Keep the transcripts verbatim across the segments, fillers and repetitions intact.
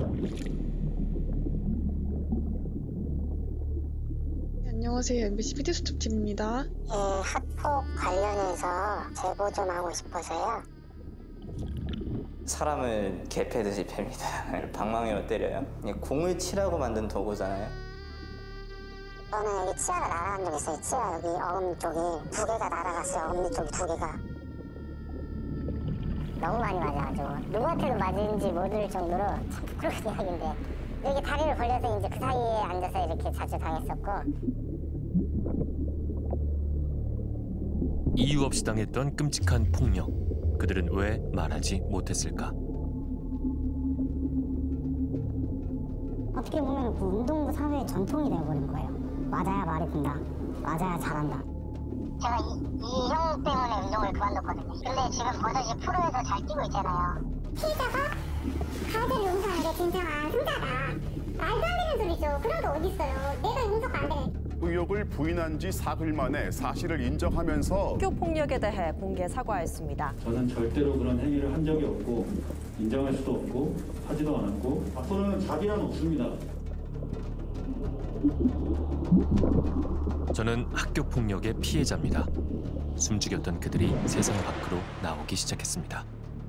안녕하세요. 엠비씨 피디수첩팀입니다. 예, 학폭 관련해서 제보 좀 하고 싶어서요. 사람을 개패듯이 팹니다. 방망이로 때려요. 공을 치라고 만든 도구잖아요. 저는 여기 치아가 날아간 적 있어요. 치아 여기 어금니 쪽이 두 개가 날아갔어요. 어금니 쪽이 두 개가. 너무 많이 맞아가지고 누구한테도 맞은지 모를 정도로 참 부끄러운 이야기인데 이렇게 다리를 벌려서 이제 그 사이에 앉아서 이렇게 자주 당했었고. 이유 없이 당했던 끔찍한 폭력. 그들은 왜 말하지 못했을까? 어떻게 보면 그 운동부 사회의 전통이 되어버린 거예요. 맞아야 말이 된다. 맞아야 잘한다. 제가 이, 이 형 때문에 운동을 그만뒀거든요. 근데 지금 버섯이 프로에서 잘 뛰고 있잖아요. 피해자가 가해자를 용서하는 게 진짜 승자다. 말도 안 되는 소리죠. 그런 게 어딨어요. 내가 용서가 안 되네. 의혹을 부인한 지 사흘 만에 사실을 인정하면서 학교 폭력에 대해 공개 사과했습니다. 저는 절대로 그런 행위를 한 적이 없고 인정할 수도 없고 하지도 않았고 앞으로는 자비란 없습니다. 저는 학교 폭력의 피해자입니다. 숨죽였던 그들이 세상 밖으로 나오기 시작했습니다.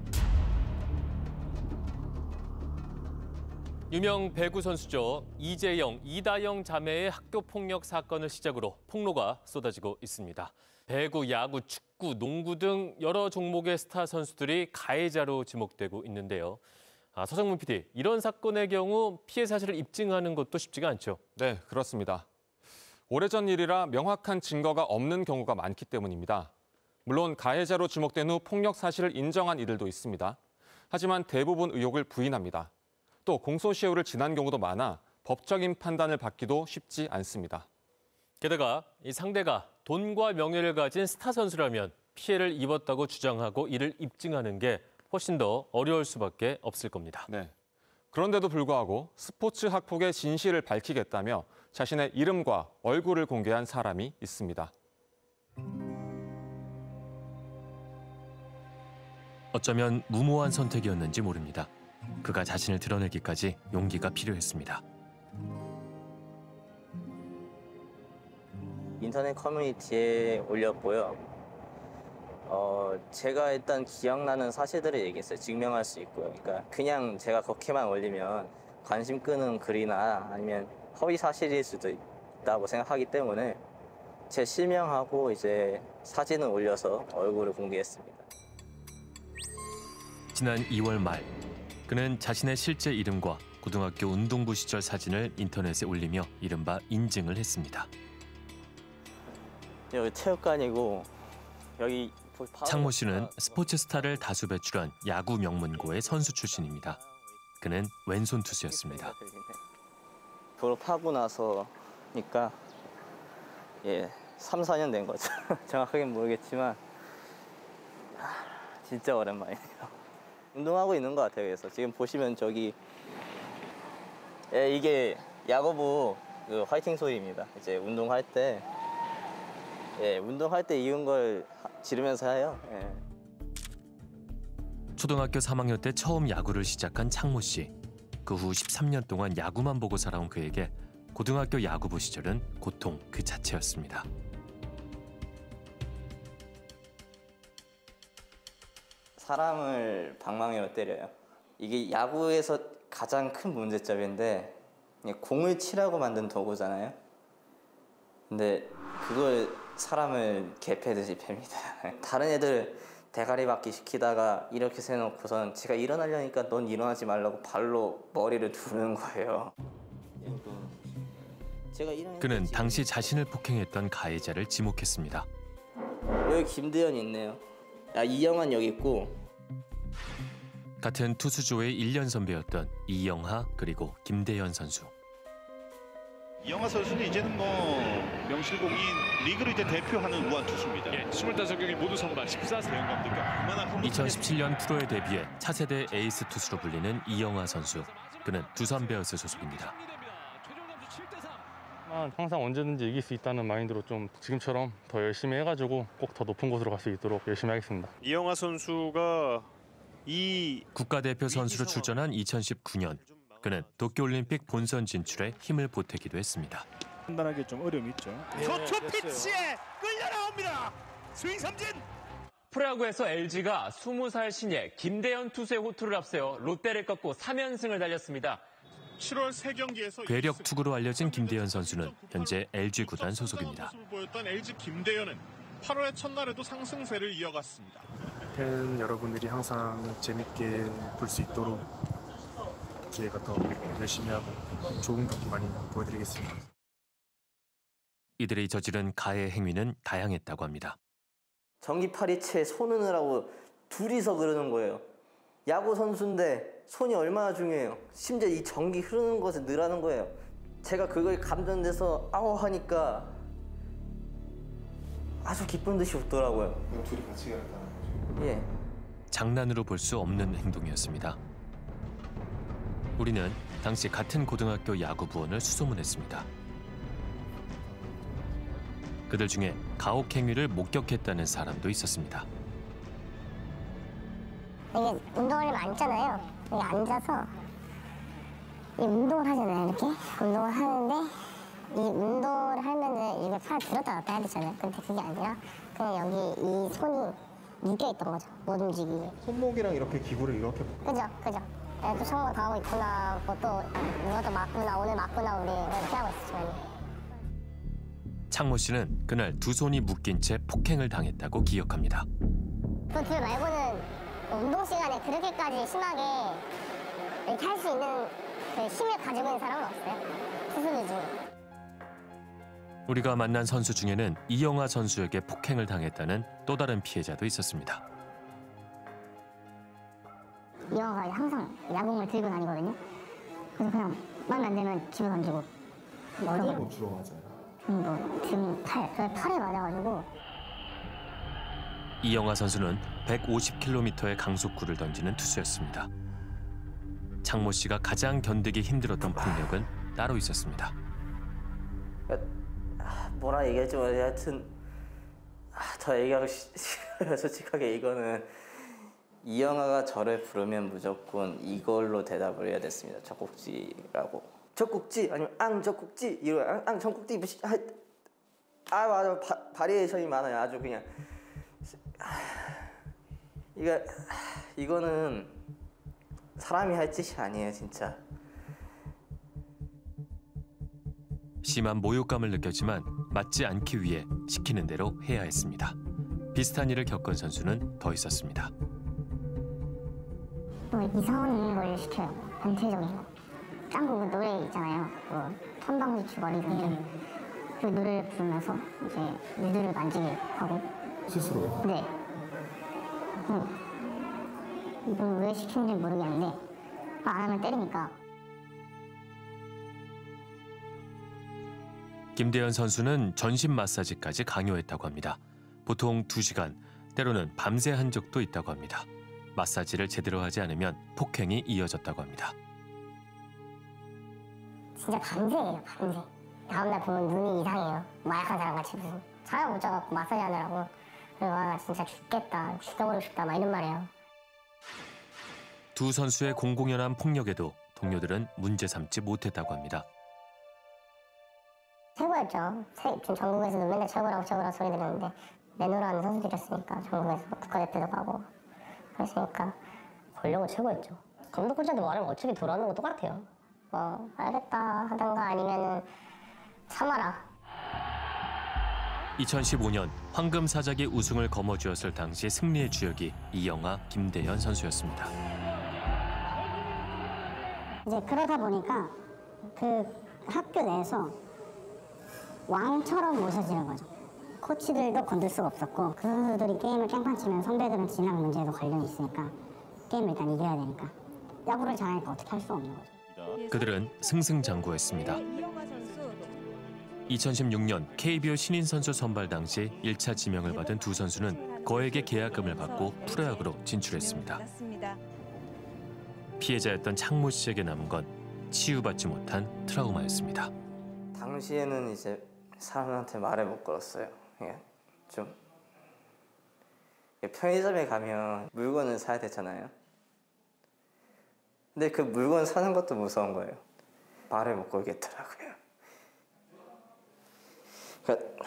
유명 배구 선수죠. 이재영, 이다영 자매의 학교 폭력 사건을 시작으로 폭로가 쏟아지고 있습니다. 배구, 야구, 축구, 농구 등 여러 종목의 스타 선수들이 가해자로 지목되고 있는데요. 아, 서정문 피디, 이런 사건의 경우 피해 사실을 입증하는 것도 쉽지가 않죠. 네, 그렇습니다. 오래전 일이라 명확한 증거가 없는 경우가 많기 때문입니다. 물론 가해자로 지목된 후 폭력 사실을 인정한 이들도 있습니다. 하지만 대부분 의혹을 부인합니다. 또 공소시효를 지난 경우도 많아 법적인 판단을 받기도 쉽지 않습니다. 게다가 이 상대가 돈과 명예를 가진 스타 선수라면 피해를 입었다고 주장하고 이를 입증하는 게 훨씬 더 어려울 수밖에 없을 겁니다. 네. 그런데도 불구하고 스포츠 학폭의 진실을 밝히겠다며 자신의 이름과 얼굴을 공개한 사람이 있습니다. 어쩌면 무모한 선택이었는지 모릅니다. 그가 자신을 드러내기까지 용기가 필요했습니다. 인터넷 커뮤니티에 올렸고요. 어, 제가 일단 기억나는 사실들을 얘기했어요. 증명할 수 있고요. 그러니까 그냥 제가 그렇게만 올리면 관심 끄는 글이나 아니면 허위 사실일 수도 있다고 생각하기 때문에 제 실명하고 이제 사진을 올려서 얼굴을 공개했습니다. 지난 이월 말, 그는 자신의 실제 이름과 고등학교 운동부 시절 사진을 인터넷에 올리며 이른바 인증을 했습니다. 여기 체육관이고 여기 창모 씨는 스포츠 스타를 다수 배출한 야구 명문고의 선수 출신입니다. 그는 왼손 투수였습니다. 졸업하고 나서니까 예, 삼, 사 년 된 거죠. 정확하게는 모르겠지만 진짜 오랜만이에요. 운동하고 있는 것 같아요. 그래서 지금 보시면 저기 예, 이게 야구부 그 화이팅 소리입니다. 이제 운동할 때 예, 운동할 때 이은 걸 지르면서 해요. 예. 초등학교 삼 학년 때 처음 야구를 시작한 창모 씨. 그 후 십삼 년 동안 야구만 보고 살아온 그에게 고등학교 야구부 시절은 고통 그 자체였습니다. 사람을 방망이로 때려요. 이게 야구에서 가장 큰 문제점인데 공을 치라고 만든 도구잖아요. 근데 그걸 사람을 개패듯이 팹니다. 다른 애들 대가리 받기 시키다가 이렇게 세놓고선 제가 일어나려니까 넌 일어나지 말라고 발로 머리를 두는 거예요. 제가 그는 당시 자신을 폭행했던 가해자를 지목했습니다. 여기 김대현 있네요. 아, 이영환 여기 있고. 같은 투수조의 일 년 선배였던 이영하 그리고 김대현 선수. 이영하 선수는 이제는 뭐 명실공히 리그를 이제 대표하는 우한 투수입니다. 예, 스물다섯 경기 모두 선발 십사 세 영감들과 얼마나 이천십칠 년 프로에 데뷔해 차세대 에이스 투수로 불리는 이영하 선수. 그는 두산 베어스 소속입니다. 항상 언제든지 이길 수 있다는 마인드로 좀 지금처럼 더 열심히 해가지고 꼭 더 높은 곳으로 갈 수 있도록 열심히 하겠습니다. 이영하 선수가 이 국가대표 선수로 출전한 이천십구 년 그는 도쿄올림픽 본선 진출에 힘을 보태기도 했습니다. 판단하기 좀 어려움이 있죠. 초초 피치에 끌려 나옵니다. 스윙 삼진. 프로야구에서 엘지가 스무 살 신예 김대현 투수의 호투를 앞세워 롯데를 꺾고 삼 연승을 달렸습니다. 칠월 세 경기에서 괴력 투구로 알려진 김대현 선수는 현재 엘지 구단 소속입니다. 보였던 엘지 김대현은 팔월의 첫날에도 상승세를 이어갔습니다. 팬 여러분들이 항상 재밌게 볼 수 있도록 저희가 더 열심히 하고 좋은 경기 많이 보여드리겠습니다. 이들이 저지른 가해 행위는 다양했다고 합니다. 전기 파리채에 손 으느라고 둘이서 그러는 거예요. 야구 선수인데 손이 얼마나 중요해요. 심지어 이 전기 흐르는 것에 넣으라는 거예요. 제가 그거에 감전돼서 아우 하니까 아주 기쁜 듯이 웃더라고요. 그럼 둘이 같이 가겠다는 거죠? 예. 장난으로 볼 수 없는 행동이었습니다. 우리는 당시 같은 고등학교 야구 부원을 수소문했습니다. 그들 중에 가혹 행위를 목격했다는 사람도 있었습니다. 이게 운동을 하면 앉잖아요. 여기 앉아서 이 운동을 하잖아요. 이렇게 운동을 하는데 이 운동을 하면은 이게 팔 들었다 놨다 해야 되잖아요. 근데 그게 아니라 그냥 여기 이 손이 묶여 있던 거죠. 못 움직이게. 손목이랑 이렇게 기구를 이렇게. 그죠, 그죠. 네, 또 성공 당하고 있구나. 뭐 또 누가 또 맞구나. 오늘 맞구나. 우리 이렇게 하고 있었죠. 창모 씨는 그날 두 손이 묶인 채 폭행을 당했다고 기억합니다. 그 둘 말고는 운동 시간에 그렇게까지 심하게 이렇게 할 수 있는 그 힘을 가지고 있는 사람은 없어요. 투수들 중에. 우리가 만난 선수 중에는 이영하 선수에게 폭행을 당했다는 또 다른 피해자도 있었습니다. 이영하가 항상 야구공을 들고 다니거든요. 그래서 그냥 마음에 안 들면 집에 던지고. 어디에 주로 맞아요? 뭐 등, 팔, 그 팔에 맞아가지고. 이영하 선수는 백오십 킬로미터의 강속구를 던지는 투수였습니다. 창모 씨가 가장 견디기 힘들었던 폭력은 따로 있었습니다. 뭐라 얘기할지 모르겠는데 하여튼 아, 더 얘기하고 싫어요. 솔직하게 이거는 이영하가 저를 부르면 무조건 이걸로 대답을 해야 됐습니다. 젖꼭지라고. 젖꼭지 아니면 앙 젖꼭지 이거 앙, 앙 젖꼭지 아, 아 맞아 바, 바리에이션이 많아요. 아주 그냥 아, 이거 이거는 사람이 할 짓이 아니에요 진짜. 심한 모욕감을 느꼈지만 맞지 않기 위해 시키는 대로 해야 했습니다. 비슷한 일을 겪은 선수는 더 있었습니다. 뭐 이상한 걸 시켜요. 변태적인 거. 짱구 노래 있잖아요. 뭐 턴방지추 머리든지 그 노래를 부르면서 이제 누드를 만지게 하고. 스스로요? 네. 응. 이걸 왜 시키는지 모르겠는데 안 하면 때리니까. 김대현 선수는 전신 마사지까지 강요했다고 합니다. 보통 두 시간, 때로는 밤새 한 적도 있다고 합니다. 마사지를 제대로 하지 않으면 폭행이 이어졌다고 합니다. 진짜 밤새예요, 밤새. 다음날 보면 눈이 이상해요. 마약한 사람같이 무슨. 잠을 못 자갖고 마사지 하느라고. 그래서 와, 진짜 죽겠다, 죽여버리고 싶다 막 이런 말이에요. 두 선수의 공공연한 폭력에도 동료들은 문제 삼지 못했다고 합니다. 최고였죠. 좀 전국에서도 맨날 최고라고 최고라고 소리 들었는데 내노라는 선수들이었으니까 전국에서 국가대표도 가고 그랬으니까 권력은 최고였죠. 감독 코치한테 말하면 어차피 돌아오는 거 똑같아요. 뭐 알겠다 하던가 아니면은 참아라. 이천십오 년 황금사자기 우승을 거머쥐었을 당시 승리의 주역이 이영하, 김대현 선수였습니다. 이제 그러다 보니까 그 학교 내에서 왕처럼 모셔지는 거죠. 코치들도 건들 수가 없었고 그 선수들이 게임을 깽판 치면 선배들은 진학 문제에도 관련이 있으니까 게임을 일단 이겨야 되니까 야구를 잘하니까 어떻게 할 수 없는 거죠. 그들은 승승장구했습니다. 이천십육 년 케이비오 신인 선수 선발 당시 일 차 지명을 받은 두 선수는 거액의 계약금을 받고 프로야구로 진출했습니다. 피해자였던 창모 씨에게 남은 건 치유받지 못한 트라우마였습니다. 당시에는 이제 사람한테 말을 못 걸었어요. 그냥 좀 편의점에 가면 물건을 사야 되잖아요. 근데 그 물건 사는 것도 무서운 거예요. 말을 못 걸겠더라고요. 그러니까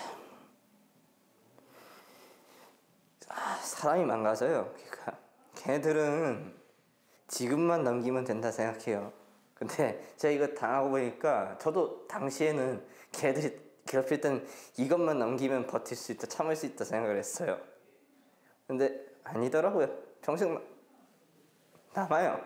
사람이 망가져요. 그러니까 걔네들은 지금만 넘기면 된다 생각해요. 근데 제가 이거 당하고 보니까 저도 당시에는 걔네들이 괴롭힐 땐 이것만 넘기면 버틸 수 있다, 참을 수 있다 생각을 했어요. 근데 아니더라고요. 평생 남아요.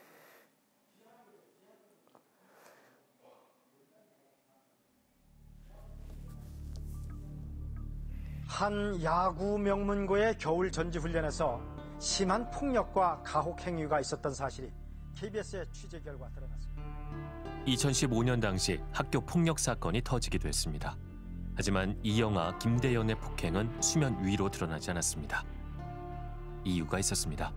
한 야구 명문고의 겨울 전지훈련에서 심한 폭력과 가혹 행위가 있었던 사실이 케이비에스의 취재 결과 드러났습니다. 이천십오 년 당시 학교 폭력 사건이 터지기도 했습니다. 하지만 이영아, 김대현의 폭행은 수면 위로 드러나지 않았습니다. 이유가 있었습니다.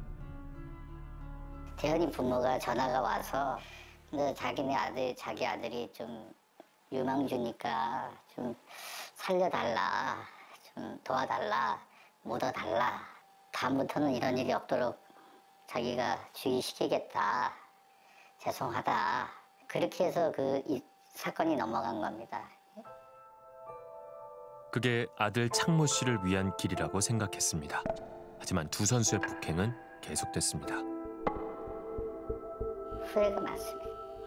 대현이 부모가 전화가 와서 너 자기네 아들, 자기 아들이 좀 유망주니까 좀 살려달라, 좀 도와달라, 묻어달라. 다음부터는 이런 일이 없도록 자기가 주의시키겠다. 죄송하다. 그렇게 해서 그 이 사건이 넘어간 겁니다. 그게 아들 창모 씨를 위한 길이라고 생각했습니다. 하지만 두 선수의 폭행은 계속됐습니다. 후회가 많습니다.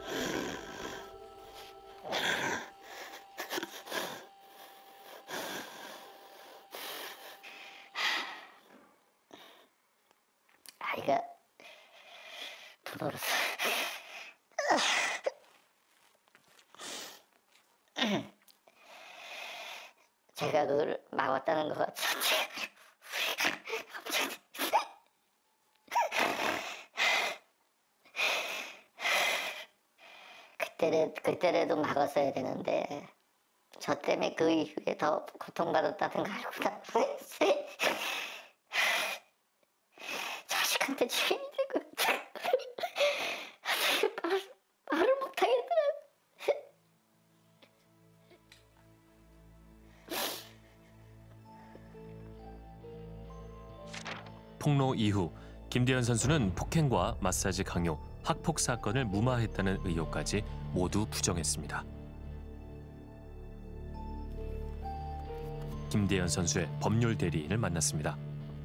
아이가 부러워서 제가 그걸 막았다는 것 자체가 그때를, 그때라도 막았어야 되는데 저 때문에 그 이후에 더 고통받았다는 걸 알고 나서 자식한테 죄인이 되고 말, 말을 못하겠더라고요. 폭로 이후 김대현 선수는 폭행과 마사지 강요, 학폭 사건을 무마했다는 의혹까지 모두 부정했습니다. 김대현 선수의 법률 대리인을 만났습니다.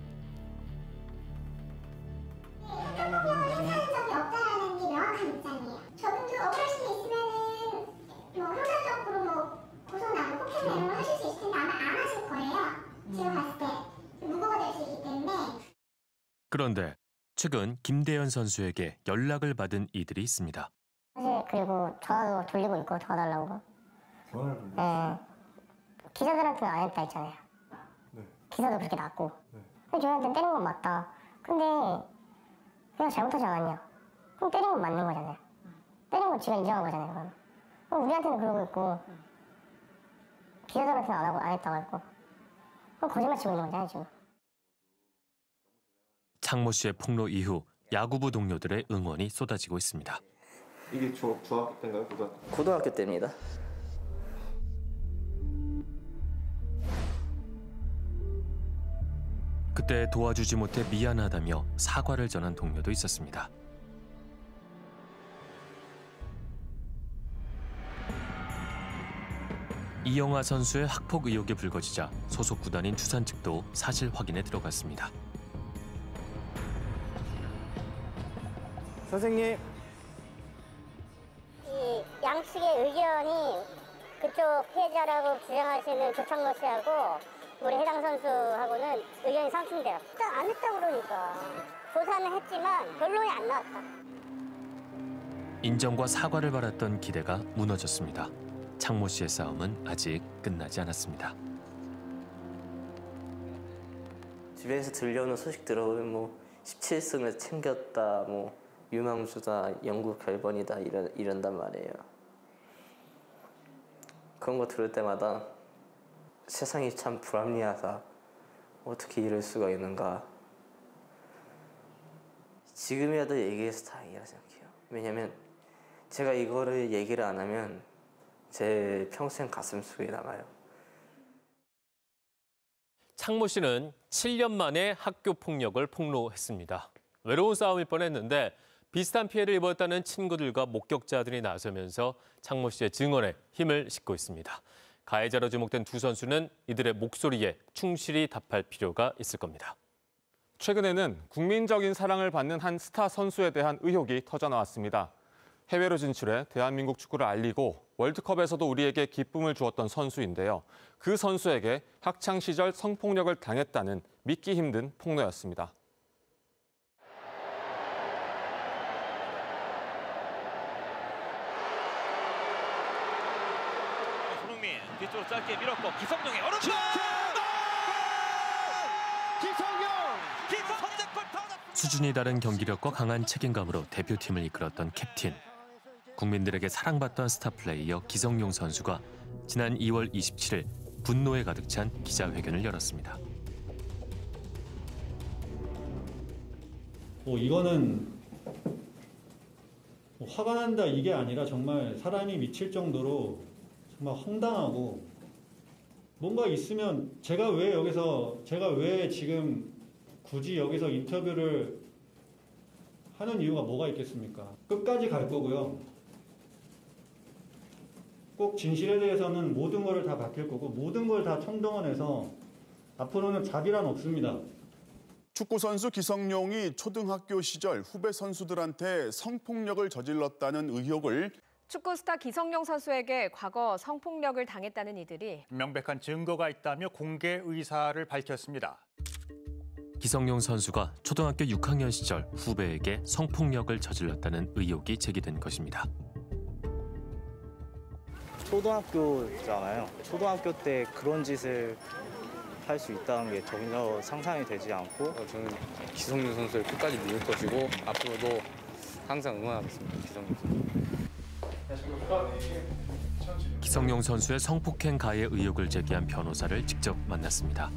그런데 최근 김대현 선수에게 연락을 받은 이들이 있습니다. 사실 그리고 전화도 돌리고 있고 도와달라고. 전화를 돌리고? 네. 기자들한테는 안 했다 했잖아요. 네. 기사도 그렇게 났고. 네. 근데 저희한테 때린 건 맞다. 근데 그냥 잘못하지 않았냐. 그럼 때린 건 맞는 거잖아요. 때린 건 지가 인정한 거잖아요. 그럼, 그럼 우리한테는 그러고 있고 기자들한테는 안 하고 안 했다고 했고. 그럼 거짓말 치고 있는 거잖아요 지금. 창모 씨의 폭로 이후 야구부 동료들의 응원이 쏟아지고 있습니다. 이게 중, 중학교 때인가요? 고등학교? 고등학교 때입니다. 그때 도와주지 못해 미안하다며 사과를 전한 동료도 있었습니다. 이영아 선수의 학폭 의혹이 불거지자 소속 구단인 두산 측도 사실 확인에 들어갔습니다. 선생님. 이 양측의 의견이 그쪽 피해자라고 주장하시는 조창모 씨하고 우리 해당 선수하고는 의견이 상충돼요. 일단 안 했다고 그러니까. 조사는 했지만 결론이 안 나왔다. 인정과 사과를 받았던 기대가 무너졌습니다. 창모 씨의 싸움은 아직 끝나지 않았습니다. 집에서 들려오는 소식 들어보면 뭐 십칠 승을 챙겼다, 뭐 유망주다, 영구 결번이다 이런, 이런단 말이에요. 그런 거 들을 때마다 세상이 참 불합리하다. 어떻게 이럴 수가 있는가. 지금이라도 얘기해서 다행이라 생각해요. 왜냐면 제가 이거를 얘기를 안 하면 제 평생 가슴 속에 남아요. 창모 씨는 칠 년 만에 학교 폭력을 폭로했습니다. 외로운 싸움일 뻔했는데 비슷한 피해를 입었다는 친구들과 목격자들이 나서면서 창모 씨의 증언에 힘을 싣고 있습니다. 가해자로 지목된 두 선수는 이들의 목소리에 충실히 답할 필요가 있을 겁니다. 최근에는 국민적인 사랑을 받는 한 스타 선수에 대한 의혹이 터져나왔습니다. 해외로 진출해 대한민국 축구를 알리고 월드컵에서도 우리에게 기쁨을 주었던 선수인데요. 그 선수에게 학창시절 성폭력을 당했다는 믿기 힘든 폭로였습니다. 손흥민 뒤쪽으로 짧게 밀었고 기성용의 오른쪽! 기성용! 선제골 수준이 다른 경기력과 강한 책임감으로 대표팀을 이끌었던 캡틴. 국민들에게 사랑받던 스타 플레이어 기성용 선수가 지난 이월 이십칠일 분노에 가득 찬 기자회견을 열었습니다. 뭐 이거는 뭐 화가 난다 이게 아니라 정말 사람이 미칠 정도로 정말 황당하고 뭔가 있으면 제가 왜 여기서 제가 왜 지금 굳이 여기서 인터뷰를 하는 이유가 뭐가 있겠습니까? 끝까지 갈 거고요. 꼭 진실에 대해서는 모든 걸 다 밝힐 거고 모든 걸 다 총동원해서 앞으로는 자비란 없습니다. 축구선수 기성용이 초등학교 시절 후배 선수들한테 성폭력을 저질렀다는 의혹을 축구 스타 기성용 선수에게 과거 성폭력을 당했다는 이들이 명백한 증거가 있다며 공개 의사를 밝혔습니다. 기성용 선수가 초등학교 육 학년 시절 후배에게 성폭력을 저질렀다는 의혹이 제기된 것입니다. 초등학교잖아요. 초등학교 때 그런 짓을 할 수 있다는 게 전혀 상상이 되지 않고 저는 기성용 선수를 끝까지 믿을 것이고 앞으로도 항상 응원하겠습니다. 기성용 선수. 기성용 선수의 성폭행 가해 의혹을 제기한 변호사를 직접 만났습니다.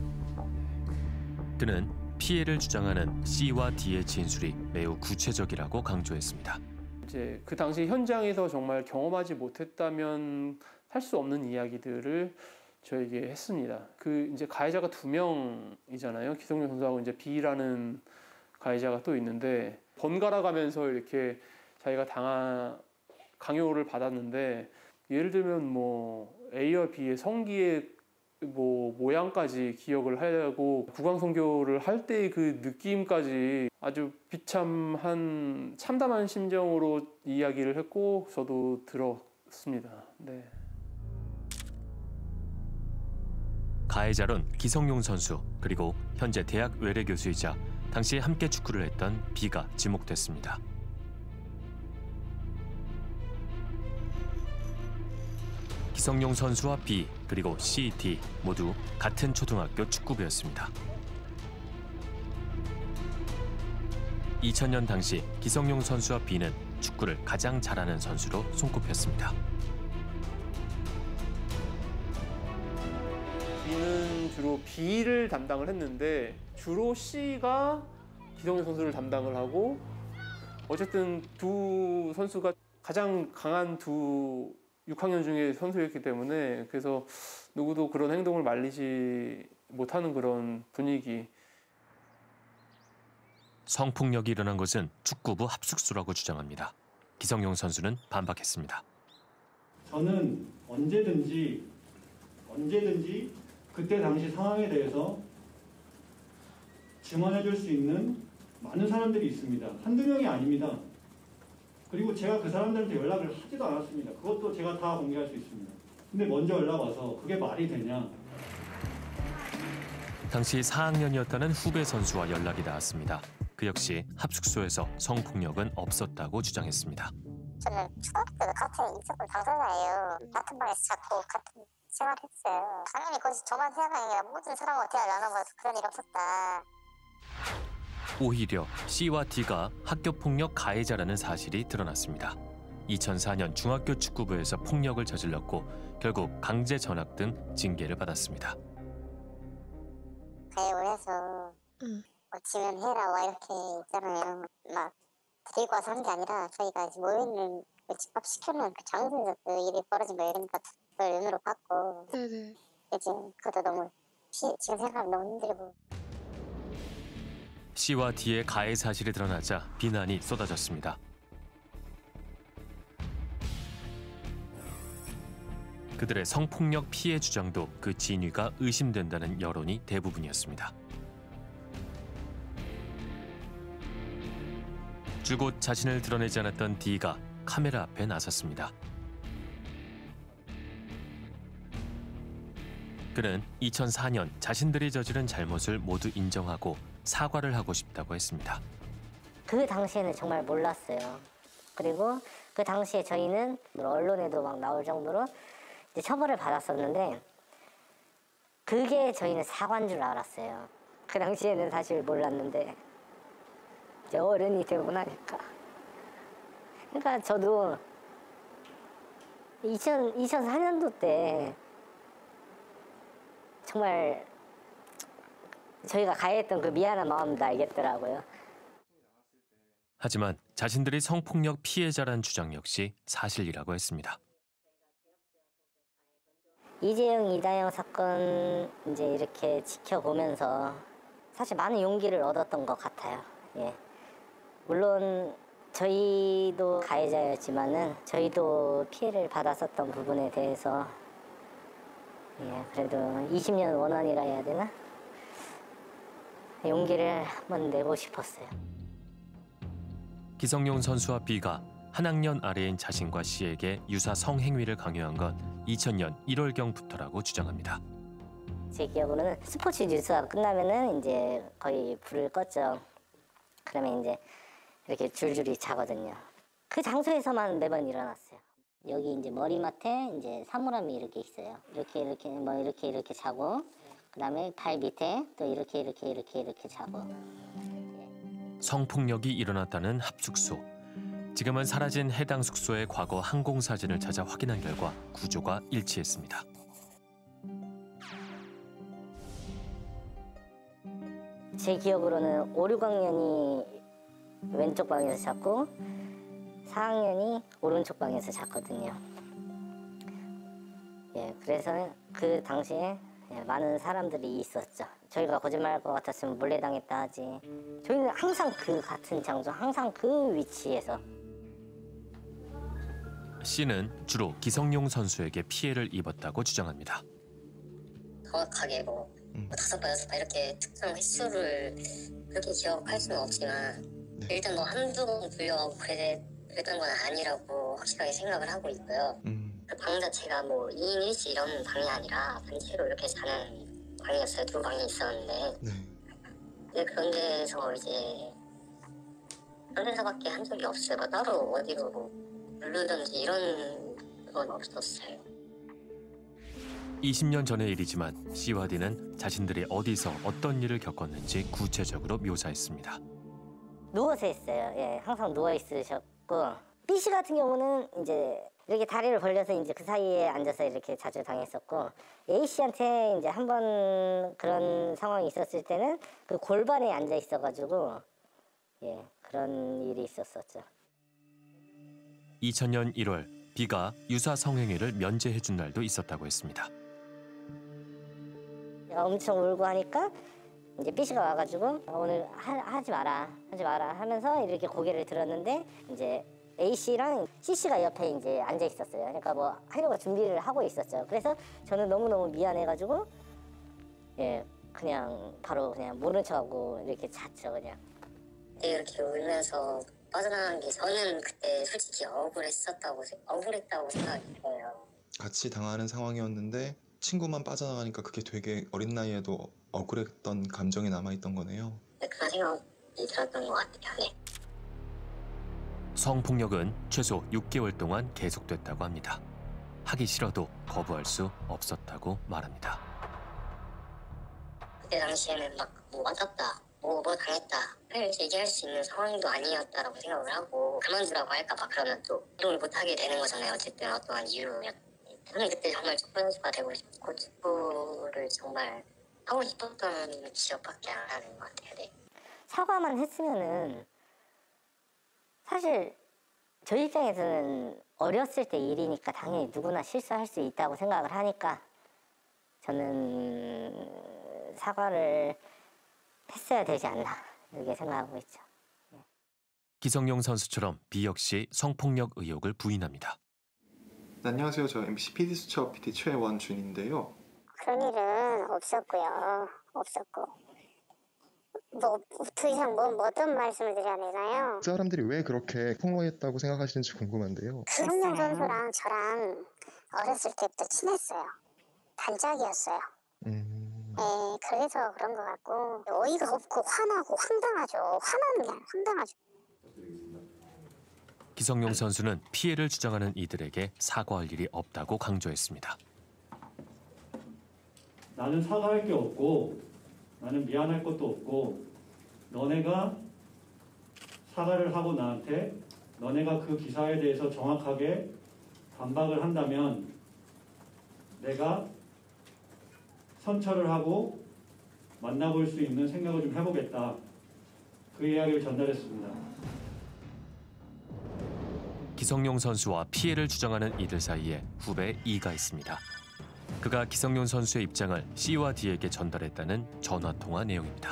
그는 피해를 주장하는 C와 D의 진술이 매우 구체적이라고 강조했습니다. 이제 그 당시 현장에서 정말 경험하지 못했다면 할 수 없는 이야기들을 저에게 했습니다. 그 이제 가해자가 두 명이잖아요. 기성용 선수하고 이제 B라는 가해자가 또 있는데 번갈아 가면서 이렇게 자기가 당한 강요를 받았는데 예를 들면 뭐 A와 B의 성기의 뭐 모양까지 기억을 하고 구강 성교를 할 때의 그 느낌까지 아주 비참한 참담한 심정으로 이야기를 했고 저도 들었습니다. 네. 가해자론 기성용 선수 그리고 현재 대학 외래 교수이자 당시 함께 축구를 했던 B가 지목됐습니다. 기성용 선수와 B 그리고 C, D 모두 같은 초등학교 축구부였습니다. 이천 년 당시 기성용 선수와 B는 축구를 가장 잘하는 선수로 손꼽혔습니다. B는 주로 B를 담당을 했는데 주로 C가 기성용 선수를 담당을 하고 어쨌든 두 선수가 가장 강한 두 육 학년 중에 선수였기 때문에 그래서 누구도 그런 행동을 말리지 못하는 그런 분위기. 성폭력이 일어난 것은 축구부 합숙소라고 주장합니다. 기성용 선수는 반박했습니다. 저는 언제든지 언제든지 그때 당시 상황에 대해서 증언해 줄 수 있는 많은 사람들이 있습니다. 한두 명이 아닙니다. 그리고 제가 그 사람들한테 연락을 하지도 않았습니다. 그것도 제가 다 공개할 수 있습니다. 근데 먼저 연락 와서 그게 말이 되냐. 당시 사 학년이었다는 후배 선수와 연락이 닿았습니다. 그 역시 합숙소에서 성폭력은 없었다고 주장했습니다. 저는 초등학교 때도 같은 인터뷰 당사자예요. 같은 방에서 자꾸 같은 생활했어요. 당연히 거기서 저만 생각하는 게 아니라 모든 사람과 대화 나눠봐서 그런 일 없었다. 오히려 C와 D가 학교폭력 가해자라는 사실이 드러났습니다. 이천사 년 중학교 축구부에서 폭력을 저질렀고 결국 강제 전학 등 징계를 받았습니다. 가해를 해서 응. 뭐 지면 해라 와 이렇게 있잖아요. 막 데리고 와서 한 게 아니라 저희가 모여있는 집합시켜놓은 그 장소에서 그 일이 벌어진 거 이러니까 그걸 의무로 받고 네네. 지금 그것도 너무 피, 지금 생각하면 너무 힘들고. C와 D의 가해 사실이 드러나자 비난이 쏟아졌습니다. 그들의 성폭력 피해 주장도 그 진위가 의심된다는 여론이 대부분이었습니다. 줄곧 자신을 드러내지 않았던 D가 카메라 앞에 나섰습니다. 그는 이천사 년 자신들이 저지른 잘못을 모두 인정하고 사과를 하고 싶다고 했습니다. 그 당시에는 정말 몰랐어요. 그리고 그 당시에 저희는 언론에도 막 나올 정도로 이제 처벌을 받았었는데 그게 저희는 사과인 줄 알았어요. 그 당시에는 사실 몰랐는데 이제 어른이 되고 나니까. 그러니까 저도 이천사 년도 때 정말 저희가 가해했던 그 미안한 마음도 알겠더라고요. 하지만 자신들이 성폭력 피해자란 주장 역시 사실이라고 했습니다. 이재영, 이다영 사건 이제 이렇게 지켜보면서 사실 많은 용기를 얻었던 것 같아요. 예. 물론 저희도 가해자였지만은 저희도 피해를 받았었던 부분에 대해서 예, 그래도 이십 년 원한이라 해야 되나? 용기를 한번 내고 싶었어요. 기성용 선수와 B가 한 학년 아래인 자신과 C에게 유사 성행위를 강요한 건 이천 년 일월경부터라고 주장합니다. 제 기억으로는 스포츠 뉴스가 끝나면은 이제 거의 불을 껐죠. 그러면 이제 이렇게 줄줄이 자거든요. 그 장소에서만 매번 일어났어요. 여기 이제 머리맡에 이제 사물함이 이렇게 있어요. 이렇게 이렇게 뭐 이렇게 이렇게 자고, 그다음에 발 밑에 또 이렇게 이렇게 이렇게 이렇게 자고. 성폭력이 일어났다는 합숙소. 지금은 사라진 해당 숙소의 과거 항공 사진을 찾아 확인한 결과 구조가 일치했습니다. 제 기억으로는 오, 육 학년이 왼쪽 방에서 잤고 사 학년이 오른쪽 방에서 잤거든요. 예, 그래서 그 당시에 많은 사람들이 있었죠. 저희가 거짓말할 것 같았으면 몰래 당했다 하지. 저희는 항상 그 같은 장소, 항상 그 위치에서. C는 주로 기성용 선수에게 피해를 입었다고 주장합니다. 정확하게 뭐, 뭐 다섯 번, 여섯 번 이렇게 특정 횟수를 그렇게 기억할 수는 없지만 네. 일단 뭐 한두 번 불려가고 그래, 그랬던 건 아니라고 확실하게 생각을 하고 있고요. 음. 그 방 자체가 뭐 이 인 일 실 이런 방이 아니라 단체로 이렇게 자는 방이었어요. 두 방이 있었는데 네. 근데 그런 데서 이제 그런 데서밖에 한 적이 없어요. 뭐 따로 어디로 뭐 누르든지 이런 건 없었어요. 이십 년 전의 일이지만 C와 D는 자신들이 어디서 어떤 일을 겪었는지 구체적으로 묘사했습니다. 누워서 했어요. 예, 항상 누워 있으셨고 B 씨 같은 경우는 이제 이렇게 다리를 벌려서 이제 그 사이에 앉아서 이렇게 자주 당했었고 A 씨한테 이제 한 번 그런 상황이 있었을 때는 그 골반에 앉아 있어가지고 예, 그런 일이 있었었죠. 이천 년 일월 B가 유사 성행위를 면제해준 날도 있었다고 했습니다. 엄청 울고 하니까 이제 B 씨가 와가지고 오늘 하, 하지 마라, 하지 마라 하면서 이렇게 고개를 들었는데 이제 A 씨랑 C 씨가 옆에 이제 앉아 있었어요. 그러니까 뭐 하려고 준비를 하고 있었죠. 그래서 저는 너무 너무 미안해가지고 예 그냥 바로 그냥 모른 척하고 이렇게 잤죠 그냥. 이렇게 울면서 빠져나간 게 저는 그때 솔직히 억울했었다고 억울했다고 생각해요. 같이 당하는 상황이었는데 친구만 빠져나가니까 그게 되게 어린 나이에도 억울했던 감정이 남아있던 거네요. 네, 그런 생각이 들었던 것 같아요. 네. 성폭력은 최소 육 개월 동안 계속됐다고 합니다. 하기 싫어도 거부할 수 없었다고 말합니다. 그때 당시에는 막 뭐 맞았다, 뭐, 뭐 당했다 이렇게 얘기할 수 있는 상황도 아니었다라고 생각을 하고 그만두라고 할까 봐 그러면 또 이동을 못하게 되는 거잖아요. 어쨌든 어떠한 이유로. 저는 그때 정말 축구 선수가 되고 싶고 축구를 정말 하고 싶었던 기억밖에 안 나는 것 같아요. 네. 사과만 했으면은 사실 저희 입장에서는 어렸을 때 일이니까 당연히 누구나 실수할 수 있다고 생각을 하니까 저는 사과를 했어야 되지 않나 이렇게 생각하고 있죠. 기성용 선수처럼 비 역시 성폭력 의혹을 부인합니다. 네, 안녕하세요. 저 엠비씨 피디수첩 피디 최원준인데요. 그런 일은 없었고요. 없었고. 뭐, 더 이상 뭐, 뭐 어떤 말씀을 드려야 되나요? 그 사람들이 왜 그렇게 폭로했다고 생각하시는지 궁금한데요. 기성용 선수랑 저랑 어렸을 때부터 친했어요. 단짝이었어요. 음... 네, 그래서 그런 것 같고 어이가 없고 화나고 황당하죠. 화나는 게 아니라 황당하죠. 기성용 선수는 피해를 주장하는 이들에게 사과할 일이 없다고 강조했습니다. 나는 사과할 게 없고 나는 미안할 것도 없고 너네가 사과를 하고 나한테 너네가 그 기사에 대해서 정확하게 반박을 한다면 내가 선처를 하고 만나볼 수 있는 생각을 좀 해보겠다. 그 이야기를 전달했습니다. 기성용 선수와 피해를 주장하는 이들 사이에 후배 이가 있습니다. 그가 기성용 선수의 입장을 씨와 D에게 전달했다는 전화통화 내용입니다.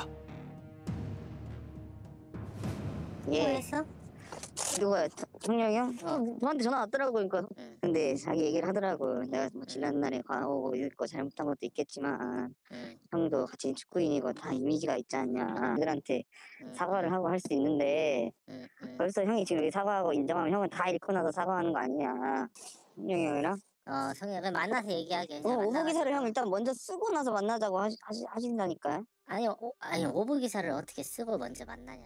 예. 누가요? 정영이 형? 어, 저한테 전화 왔더라고. 그러니까 근데 자기 얘기를 하더라고. 내가 뭐 지난날에 과오고 이거 잘못한 것도 있겠지만 형도 같이 축구인이고 다 이미지가 있지 않냐. 애들한테 사과를 하고 할 수 있는데 벌써 형이 지금 여기 사과하고 인정하면 형은 다 잃고 나서 사과하는 거 아니냐. 성영이 형이랑? 어, 성현 만나서 얘기하게. 어, 오보 기사를 형 일단 먼저 쓰고 나서 만나자고 하시, 하시, 하신다니까요. 아니, 오, 아니 오보 기사를 어떻게 쓰고 먼저 만나냐.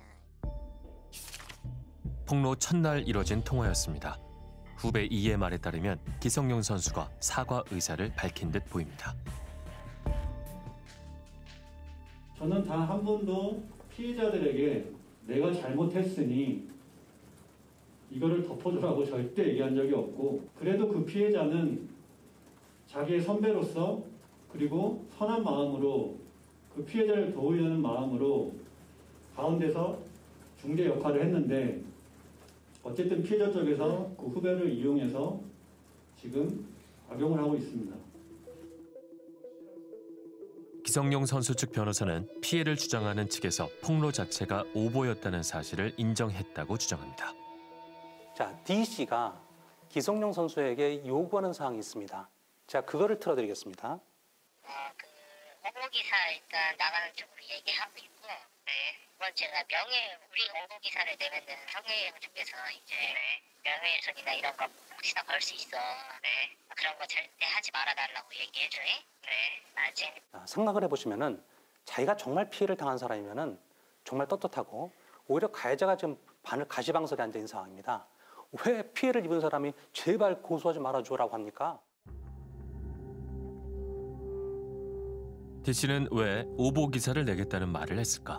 폭로 첫날 이뤄진 통화였습니다. 후배 이의 말에 따르면 기성용 선수가 사과 의사를 밝힌 듯 보입니다. 저는 단 한 번도 피해자들에게 내가 잘못했으니 이거를 덮어주라고 절대 얘기한 적이 없고 그래도 그 피해자는 자기의 선배로서 그리고 선한 마음으로 그 피해자를 도우려는 마음으로 가운데서 중재 역할을 했는데 어쨌든 피해자 쪽에서 그 후배를 이용해서 지금 악용을 하고 있습니다. 기성용 선수 측 변호사는 피해를 주장하는 측에서 폭로 자체가 오보였다는 사실을 인정했다고 주장합니다. 자, D씨가 기성용 선수에게 요구하는 사항이 있습니다. 자, 그거를 틀어드리겠습니다. 어, 그 오보 기사 일단 나가는 쪽으로 얘기하고 있고, 네. 그건 제가 명예 우리 오보 기사를 내면은 성혜형 쪽에서 이제 네. 명예훼손이나 이런 거 혹시나 걸 수 있어. 네. 그런 거 절대 하지 말아달라고 얘기해줘. 네. 알지? 아, 생각을 해보시면은 자기가 정말 피해를 당한 사람이면은 정말 떳떳하고 오히려 가해자가 지금 반을 가시방석에 앉아 있는 상황입니다. 왜 피해를 입은 사람이 제발 고소하지 말아줘라고 합니까? D씨는 왜 오보 기사를 내겠다는 말을 했을까?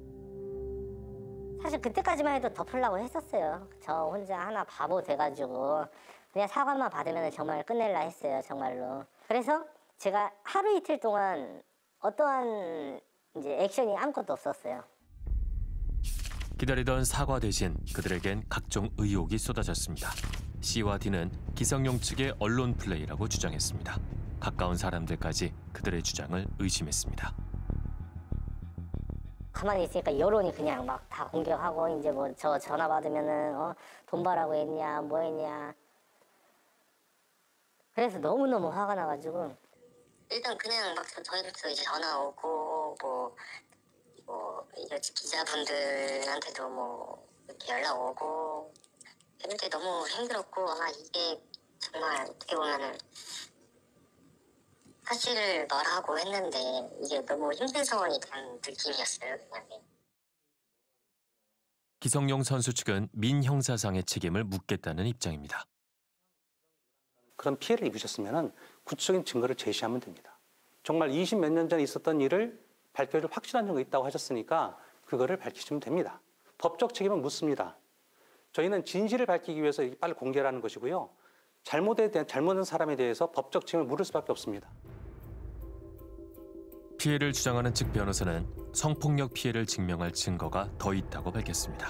사실 그때까지만 해도 덮으려고 했었어요. 저 혼자 하나 바보 돼가지고 그냥 사과만 받으면 정말 끝낼라 했어요. 정말로. 그래서 제가 하루 이틀 동안 어떠한 이제 액션이 아무것도 없었어요. 기다리던 사과 대신 그들에겐 각종 의혹이 쏟아졌습니다. C와 D는 기성용 측의 언론 플레이라고 주장했습니다. 가까운 사람들까지 그들의 주장을 의심했습니다. 가만히 있으니까 여론이 그냥 막 다 공격하고 이제 뭐 저 전화 받으면은 어, 돈 벌라고 했냐 뭐 했냐. 그래서 너무너무 화가 나가지고 일단 그냥 막 저희한테도 이제 전화 오고 뭐 뭐 기자분들한테도 뭐 이렇게 연락 오고 했는데 너무 힘들었고 아 이게 정말 어떻게 보면은 사실을 말하고 했는데 이게 너무 힘든 상황이 된 느낌이었어요. 그냥. 기성용 선수 측은 민형사상의 책임을 묻겠다는 입장입니다. 그런 피해를 입으셨으면 구체적인 증거를 제시하면 됩니다. 정말 이십 몇 년 전에 있었던 일을 밝혀줄 확실한 증거가 있다고 하셨으니까 그거를 밝히시면 됩니다. 법적 책임은 묻습니다. 저희는 진실을 밝히기 위해서 빨리 공개를 하는 것이고요. 잘못에 대한, 잘못한 사람에 대해서 법적 책임을 물을 수밖에 없습니다. 피해를 주장하는 측 변호사는 성폭력 피해를 증명할 증거가 더 있다고 밝혔습니다.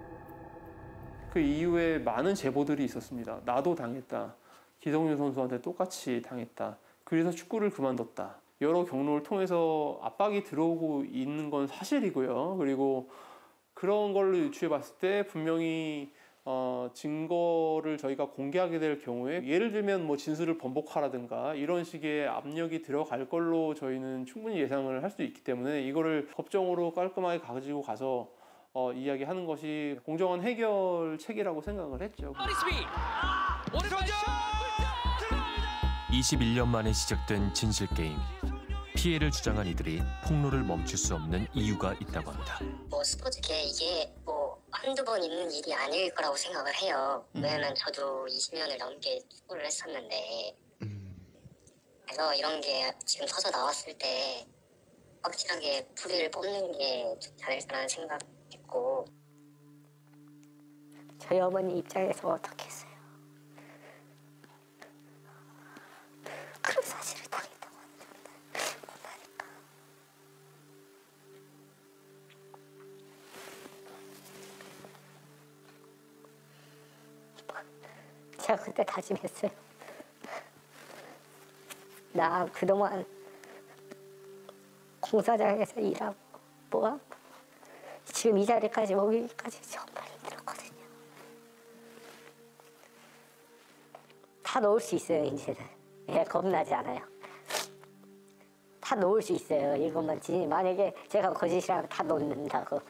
그 이후에 많은 제보들이 있었습니다. 나도 당했다. 기성용 선수한테 똑같이 당했다. 그래서 축구를 그만뒀다. 여러 경로를 통해서 압박이 들어오고 있는 건 사실이고요. 그리고 그런 걸로 유추해 봤을 때 분명히 어, 증거를 저희가 공개하게 될 경우에 예를 들면 뭐 진술을 번복하라든가 이런 식의 압력이 들어갈 걸로 저희는 충분히 예상을 할 수 있기 때문에 이거를 법정으로 깔끔하게 가지고 가서 어, 이야기하는 것이 공정한 해결책이라고 생각을 했죠. 이십일 년 만에 시작된 진실게임. 피해를 주장한 이들이 폭로를 멈출 수 없는 이유가 있다고 합니다. 뭐 스포츠계 이게 뭐 한두 번 있는 일이 아닐 거라고 생각을 해요. 왜냐면 저도 이십 년을 넘게 축구를 했었는데 그래서 이런 게 지금 터져 나왔을 때 확실하게 풀이를 뽑는 게 좋지 않을까라는 생각했고. 저희 어머니 입장에서 어떻게 했어요? 그런 사실을 당했다고 못하니까. 제가 그때 다짐했어요. 나 그동안 공사장에서 일하고 뭐하고 지금 이 자리까지 오기까지 정말 힘들었거든요. 다 놓을 수 있어요, 이제는. 예, 겁나지 않아요. 다 놓을 수 있어요, 이것만. 만약에 제가 거짓이라면 다 놓는다고.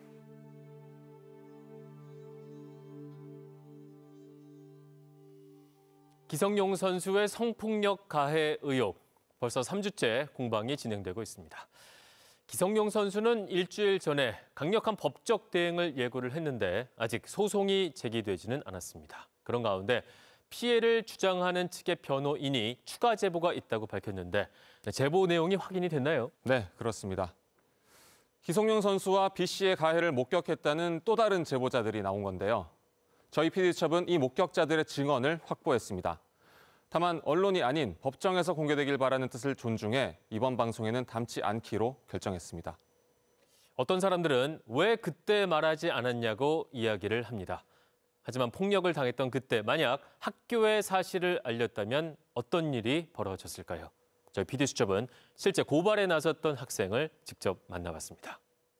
기성용 선수의 성폭력 가해 의혹. 벌써 삼 주째 공방이 진행되고 있습니다. 기성용 선수는 일주일 전에 강력한 법적 대응을 예고를 했는데 아직 소송이 제기되지는 않았습니다. 그런 가운데 피해를 주장하는 측의 변호인이 추가 제보가 있다고 밝혔는데 제보 내용이 확인이 됐나요? 네, 그렇습니다. 기성용 선수와 B 씨의 가해를 목격했다는 또 다른 제보자들이 나온 건데요. 저희 피디수첩은 이 목격자들의 증언을 확보했습니다. 다만 언론이 아닌 법정에서 공개되길 바라는 뜻을 존중해 이번 방송에는 담지 않기로 결정했습니다. 어떤 사람들은 왜 그때 말하지 않았냐고 이야기를 합니다. 하지만 폭력을 당했던 그때 만약 학교에 사실을 알렸다면 어떤 일이 벌어졌을까요? 저희 피디수첩은 실제 고발에 나섰던 학생을 직접 만나봤습니다.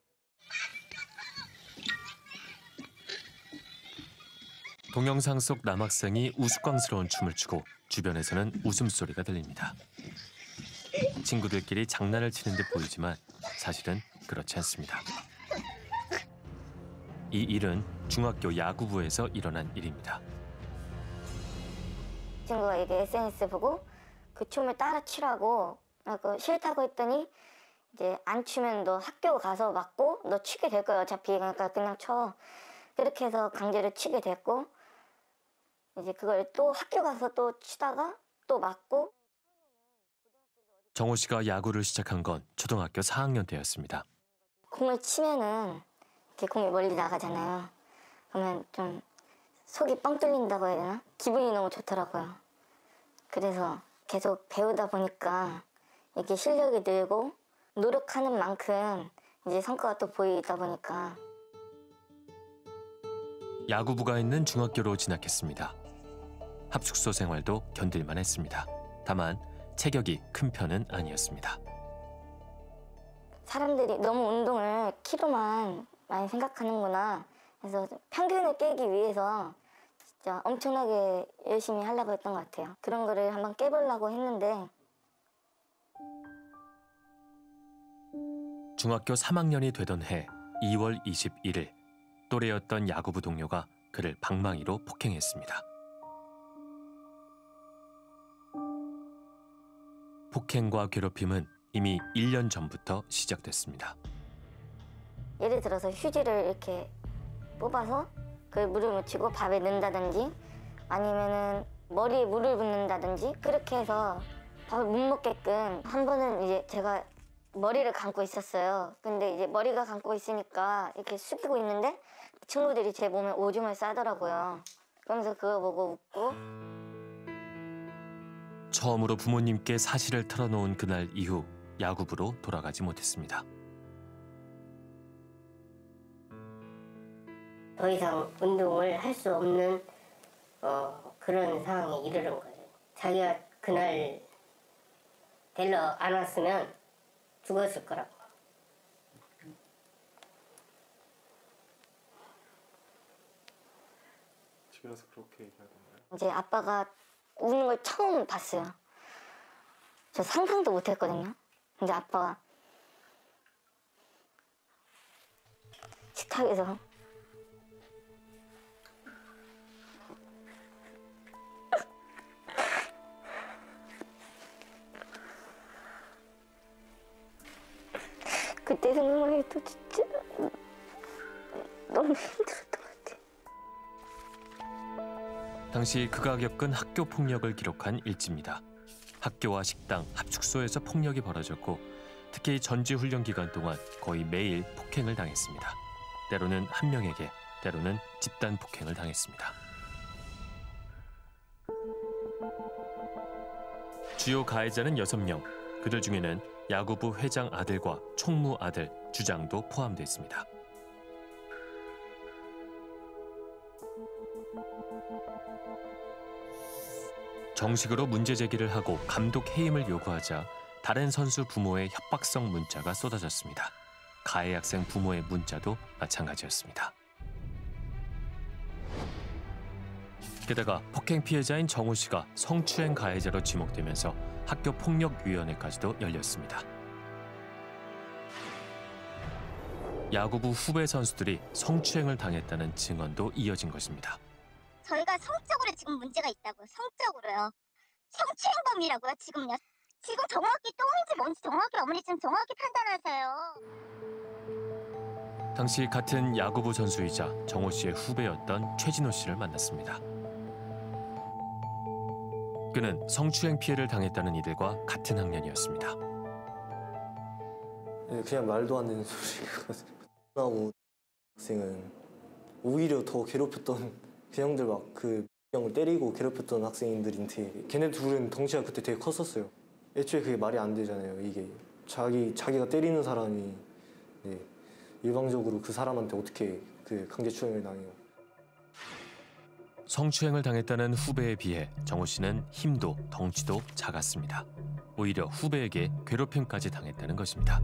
동영상 속 남학생이 우스꽝스러운 춤을 추고 주변에서는 웃음소리가 들립니다. 친구들끼리 장난을 치는 듯 보이지만 사실은 그렇지 않습니다. 이 일은 중학교 야구부에서 일어난 일입니다. 친구가 이게 에스엔에스 보고 그 춤을 따라 추라고 싫다고 했더니 이제 안 추면 너 학교 가서 맞고 너 추게 될 거야 어차피. 그러니까 그냥 쳐. 그렇게 해서 강제로 추게 됐고 이제 그걸 또 학교 가서 또 치다가 또 맞고. 정호 씨가 야구를 시작한 건 초등학교 사 학년 때였습니다. 공을 치면은 이렇게 공이 멀리 나가잖아요. 그러면 좀 속이 뻥 뚫린다고 해야 되나? 기분이 너무 좋더라고요. 그래서 계속 배우다 보니까 이게 실력이 늘고 노력하는 만큼 이제 성과가 또 보이다 보니까. 야구부가 있는 중학교로 진학했습니다. 합숙소 생활도 견딜만 했습니다. 다만 체격이 큰 편은 아니었습니다. 사람들이 너무 운동을 키로만 많이 생각하는구나. 그래서 평균을 깨기 위해서 진짜 엄청나게 열심히 하려고 했던 것 같아요. 그런 거를 한번 깨보려고 했는데. 중학교 삼 학년이 되던 해 이월 이십일일 또래였던 야구부 동료가 그를 방망이로 폭행했습니다. 폭행과 괴롭힘은 이미 일 년 전부터 시작됐습니다. 예를 들어서 휴지를 이렇게 뽑아서 그걸 물을 묻히고 밥에 넣는다든지 아니면은 머리에 물을 붓는다든지 그렇게 해서 밥을 못 먹게끔. 한 번은 이제 제가 머리를 감고 있었어요. 근데 이제 머리가 감고 있으니까 이렇게 숙이고 있는데 친구들이 제 몸에 오줌을 싸더라고요. 그러면서 그거 보고 웃고. 처음으로 부모님께 사실을 털어놓은 그날 이후 야구부로 돌아가지 못했습니다. 더 이상 운동을 할 수 없는 어, 그런 상황에 이르는 거죠. 자기가 그날 데리러 안 왔으면 죽었을 거라고. 집에 가서 그렇게 얘기하던가요? 이제 아빠가 우는 걸 처음 봤어요. 저 상상도 못 했거든요. 근데 아빠가 식탁에서 그때 생각만 해도 진짜 너무 힘들었던 것 같아요. 당시 그가 겪은 학교 폭력을 기록한 일지입니다. 학교와 식당, 합숙소에서 폭력이 벌어졌고 특히 전지훈련 기간 동안 거의 매일 폭행을 당했습니다. 때로는 한 명에게, 때로는 집단 폭행을 당했습니다. 주요 가해자는 여섯 명. 그들 중에는 야구부 회장 아들과 총무 아들, 주장도 포함되어 있습니다. 정식으로 문제 제기를 하고 감독 해임을 요구하자 다른 선수 부모의 협박성 문자가 쏟아졌습니다. 가해 학생 부모의 문자도 마찬가지였습니다. 게다가 폭행 피해자인 정호 씨가 성추행 가해자로 지목되면서 학교폭력위원회까지도 열렸습니다. 야구부 후배 선수들이 성추행을 당했다는 증언도 이어진 것입니다. 저희가 성적으로 지금 문제가 있다고요. 성적으로요. 성추행범이라고요, 지금요. 지금 정확히 똥인지 뭔지 정확히 어머니 지금 정확히 판단하세요. 당시 같은 야구부 선수이자 정호 씨의 후배였던 최진호 씨를 만났습니다. 그는 성추행 피해를 당했다는 이들과 같은 학년이었습니다. 그냥 말도 안 되는 소리거든요. 하고 학생은 오히려 더 괴롭혔던 그 형들 막 그 형을 때리고 괴롭혔던 학생들인데 걔네 둘은 덩치가 그때 되게 컸었어요. 애초에 그게 말이 안 되잖아요. 이게 자기 자기가 때리는 사람이 네, 일방적으로 그 사람한테 어떻게 그 강제추행을 당해요. 성추행을 당했다는 후배에 비해 정호 씨는 힘도 덩치도 작았습니다. 오히려 후배에게 괴롭힘까지 당했다는 것입니다.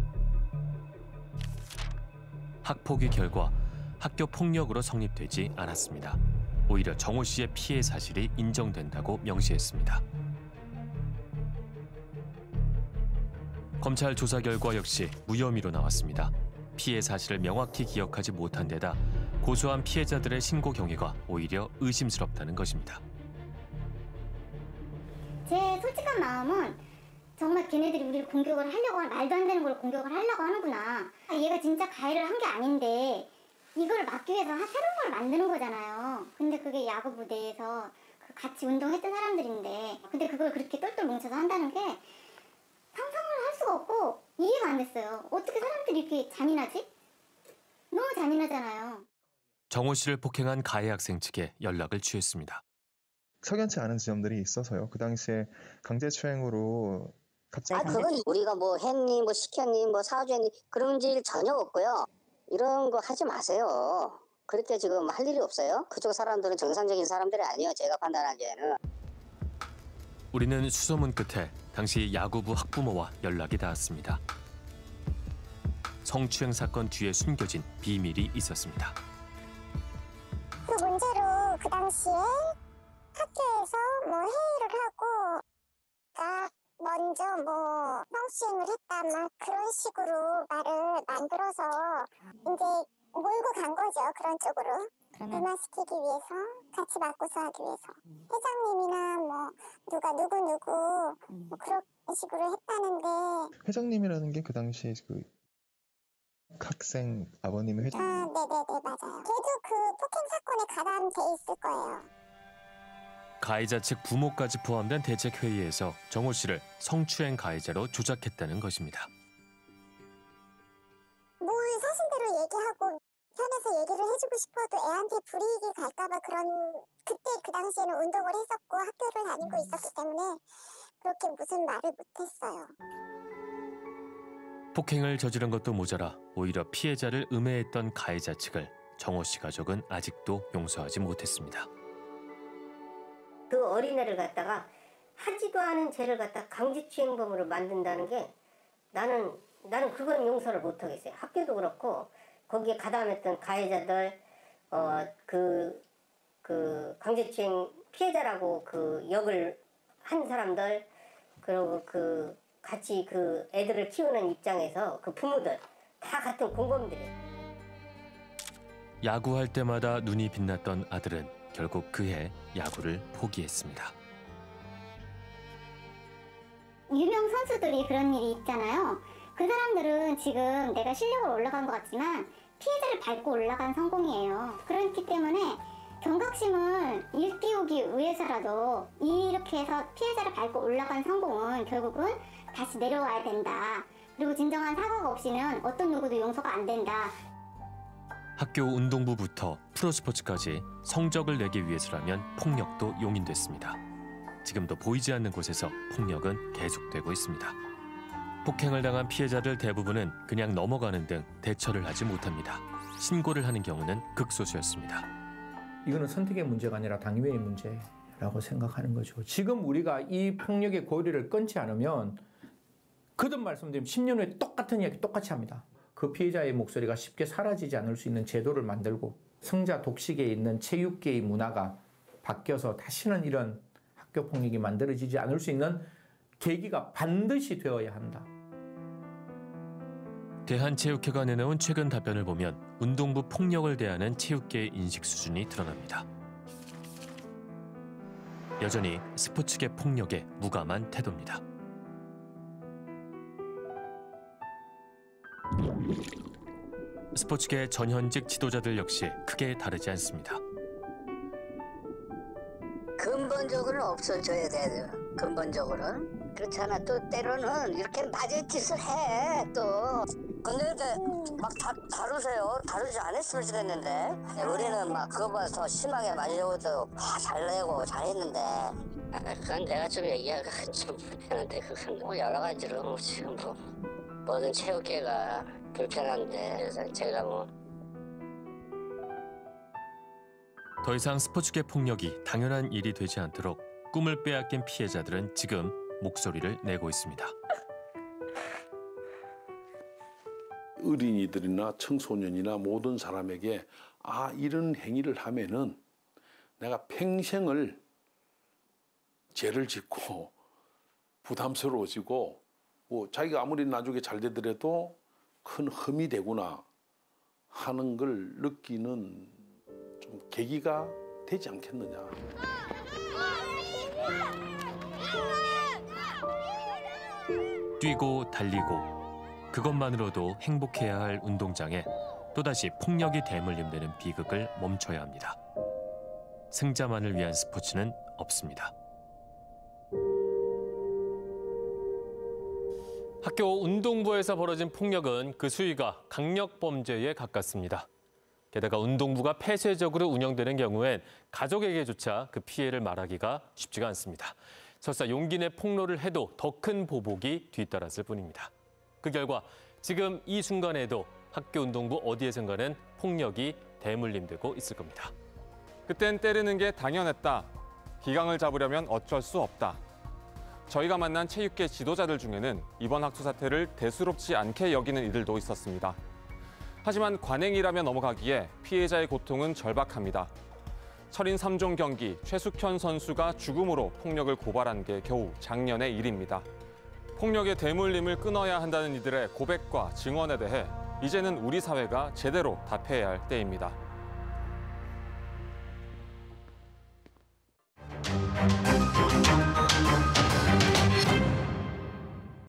학폭위 결과 학교 폭력으로 성립되지 않았습니다. 오히려 정호 씨의 피해 사실이 인정된다고 명시했습니다. 검찰 조사 결과 역시 무혐의로 나왔습니다. 피해 사실을 명확히 기억하지 못한 데다 고소한 피해자들의 신고 경위가 오히려 의심스럽다는 것입니다. 제 솔직한 마음은 정말 걔네들이 우리를 공격을 하려고 하는, 말도 안 되는 걸 공격을 하려고 하는구나. 얘가 진짜 가해를 한 게 아닌데 이걸 막기 위해서 새로운 걸 만드는 거잖아요. 근데 그게 야구 부대에서 같이 운동했던 사람들인데 근데 그걸 그렇게 똘똘 뭉쳐서 한다는 게 상상을 할 수가 없고 이해가 안 됐어요. 어떻게 사람들이 이렇게 잔인하지? 너무 잔인하잖아요. 정호 씨를 폭행한 가해 학생 측에 연락을 취했습니다. 석연치 않은 지점들이 있어서요. 그 당시에 강제추행으로 아, 그건 우리가 뭐 했니, 뭐 시켰니, 뭐 사주했니 그런 질 전혀 없고요. 이런 거 하지 마세요. 그렇게 지금 할 일이 없어요. 그쪽 사람들은 정상적인 사람들이 아니에요. 제가 판단하기에는. 우리는 수소문 끝에 당시 야구부 학부모와 연락이 닿았습니다. 성추행 사건 뒤에 숨겨진 비밀이 있었습니다. 그 문제로 그 당시에 학교에서 뭐 회의를 하고 나 먼저 뭐 성추행을 했다 막 그런 식으로 말을 만들어서 이제 몰고 간 거죠. 그런 쪽으로. 무마시키기 위해서 같이 맞고서 하기 위해서 회장님이나 뭐 누가 누구누구 뭐 그런 식으로 했다는데 회장님이라는 게 그 당시 그 학생 아버님의 회장. 아, 네네네 맞아요. 걔도 그 폭행 사건에 가담돼 있을 거예요. 가해자 측 부모까지 포함된 대책회의에서 정호 씨를 성추행 가해자로 조작했다는 것입니다. 뭘 사실대로 얘기하고 편해서 얘기를 해주고 싶어도 애한테 불이익이 갈까봐 그런 그때 그 당시에는 운동을 했었고 학교를 다니고 있었기 때문에 그렇게 무슨 말을 못했어요. 폭행을 저지른 것도 모자라 오히려 피해자를 음해했던 가해자 측을 정호 씨 가족은 아직도 용서하지 못했습니다. 그 어린애를 갖다가 하지도 않은 죄를 갖다 강제추행범으로 만든다는 게 나는 나는 그건 용서를 못 하겠어요. 학교도 그렇고 거기에 가담했던 가해자들 어그 그 강제추행 피해자라고 그 역을 한 사람들 그리고 그 같이 그 애들을 키우는 입장에서 그 부모들 다 같은 공범들이에요. 야구할 때마다 눈이 빛났던 아들은 결국 그해 야구를 포기했습니다. 유명 선수들이 그런 일이 있잖아요. 그 사람들은 지금 내가 실력으로 올라간 것 같지만 피해자를 밟고 올라간 성공이에요. 그렇기 때문에 경각심을 일깨우기 위해서라도 이렇게 해서 피해자를 밟고 올라간 성공은 결국은 다시 내려와야 된다. 그리고 진정한 사과가 없이는 어떤 누구도 용서가 안 된다. 학교 운동부부터 프로스포츠까지 성적을 내기 위해서라면 폭력도 용인됐습니다. 지금도 보이지 않는 곳에서 폭력은 계속되고 있습니다. 폭행을 당한 피해자들 대부분은 그냥 넘어가는 등 대처를 하지 못합니다. 신고를 하는 경우는 극소수였습니다. 이거는 선택의 문제가 아니라 당위의 문제라고 생각하는 거죠. 지금 우리가 이 폭력의 고리를 끊지 않으면 거듭 말씀드리면 십 년 후에 똑같은 이야기 똑같이 합니다. 그 피해자의 목소리가 쉽게 사라지지 않을 수 있는 제도를 만들고 성자 독식에 있는 체육계의 문화가 바뀌어서 다시는 이런 학교 폭력이 만들어지지 않을 수 있는 계기가 반드시 되어야 한다. 대한체육회가 내놓은 최근 답변을 보면 운동부 폭력을 대하는 체육계의 인식 수준이 드러납니다. 여전히 스포츠계 폭력에 무감한 태도입니다. 스포츠계 전현직 지도자들 역시 크게 다르지 않습니다. 근본적으로는 없어져야 돼요. 근본적으로는. 그렇지 않아 또 때로는 이렇게 맞을 짓을 해 또. 근데 막 다, 다루세요. 다루지 않았으면 좋겠는데 우리는 막 그거보다 더 심하게 맞으려고도 잘 내고 잘했는데 아, 그건 내가 좀 얘기하기가 좀 불편한데 그건 뭐 여러 가지로 지금 뭐 모든 체육계가 불편한데 그래서 제가 뭐 더 이상 스포츠계 폭력이 당연한 일이 되지 않도록 꿈을 빼앗긴 피해자들은 지금 목소리를 내고 있습니다. 어린이들이나 청소년이나 모든 사람에게 아 이런 행위를 하면은 내가 평생을 죄를 짓고 부담스러워지고 뭐 자기가 아무리 나중에 잘 되더라도 큰 흠이 되구나 하는 걸 느끼는 좀 계기가 되지 않겠느냐. 뛰고 달리고 그것만으로도 행복해야 할 운동장에 또다시 폭력이 대물림되는 비극을 멈춰야 합니다. 승자만을 위한 스포츠는 없습니다. 학교 운동부에서 벌어진 폭력은 그 수위가 강력범죄에 가깝습니다. 게다가 운동부가 폐쇄적으로 운영되는 경우엔 가족에게조차 그 피해를 말하기가 쉽지가 않습니다. 설사 용기 내 폭로를 해도 더 큰 보복이 뒤따랐을 뿐입니다. 그 결과 지금 이 순간에도 학교 운동부 어디에선가는 폭력이 대물림되고 있을 겁니다. 그땐 때리는 게 당연했다. 기강을 잡으려면 어쩔 수 없다. 저희가 만난 체육계 지도자들 중에는 이번 학투 사태를 대수롭지 않게 여기는 이들도 있었습니다. 하지만 관행이라며 넘어가기에 피해자의 고통은 절박합니다. 철인 삼 종 경기 최숙현 선수가 죽음으로 폭력을 고발한 게 겨우 작년의 일입니다. 폭력의 대물림을 끊어야 한다는 이들의 고백과 증언에 대해 이제는 우리 사회가 제대로 답해야 할 때입니다. Thank you.